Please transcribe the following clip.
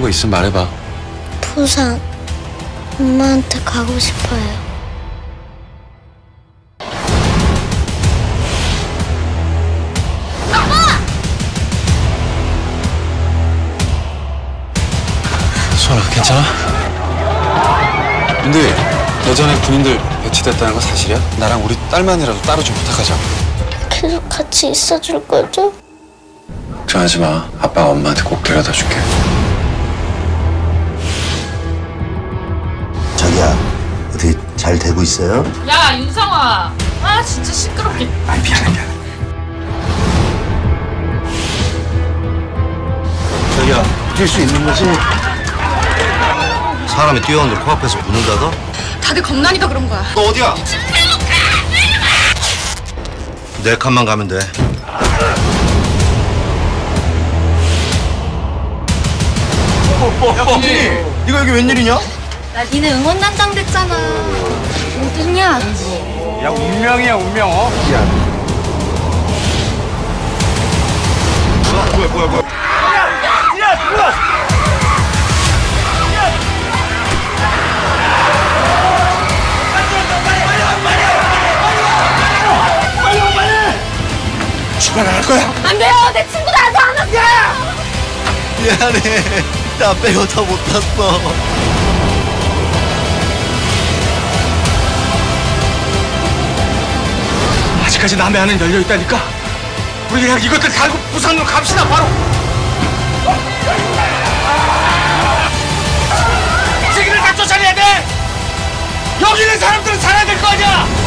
거 있으면 말해봐. 부산 엄마한테 가고 싶어요. 수아라, 괜찮아? 근데 예전에 군인들 배치됐다는 거 사실이야? 나랑 우리 딸만이라도 따로 좀 부탁하자. 계속 같이 있어줄 거죠? 걱정하지 마. 아빠가 엄마한테 꼭 데려다 줄게. 자기야, 어떻게 잘 되고 있어요? 야, 윤상아. 아, 진짜 시끄럽게. 아이, 미안해. 자기야, 뛸 수 있는 거지? 사람이 뛰어오는데 코앞에서 문을 닫아? 다들 겁나니까 그런 거야. 너 어디야? 내 칸만 가면 돼. 야, 이거 여기 웬일이냐? 나 니네 응원단장 됐잖아. 어딨냐? 야, 운명이야, 운명. 뭐야? 출발할 거야. 안 돼요! 내 친구들한테 안 할게요! 미안해. 나 빼고 다 못 탔어. 아직까지 남의 안은 열려 있다니까. 우리 그냥 이것들 달고 부산으로 갑시다, 바로. 세기를 다 쫓아내야 돼. 여기 있는 사람들은 살아야 될 거 아니야.